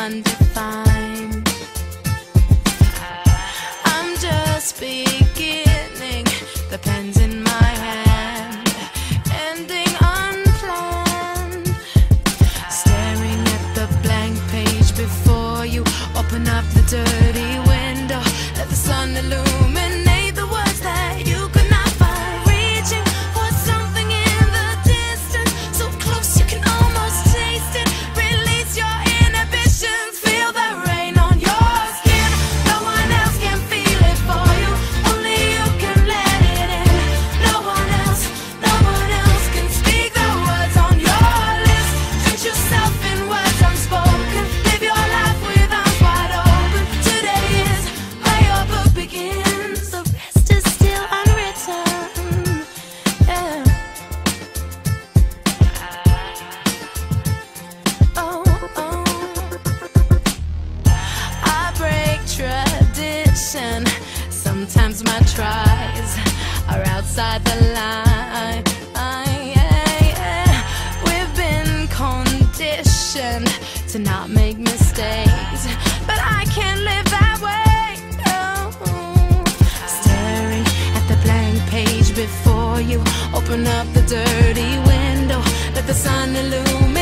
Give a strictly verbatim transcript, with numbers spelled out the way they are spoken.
undefined. I'm just beginning, the pen's in my hand, ending unplanned. Staring at the blank page before you, open up the dirty window, let the sun illuminate the words that you could not find. Reaching for something in the distance, so close you can almost taste it. Release your inhibitions, feel the rain on your skin. No one else can feel it for you, only you can let it in. No one else, no one else can speak the words on your lips. Drench yourself in words unspoken, live your life with arms wide open. Today is where your book begins, the rest is still unwritten. Yeah. Oh, oh. I break tradition. Sometimes my tries are outside the line. Yeah, yeah. We've been conditioned to not make mistakes, but I can't live that way. Oh. Staring at the blank page before you, open up the dirty window, let the sun illuminate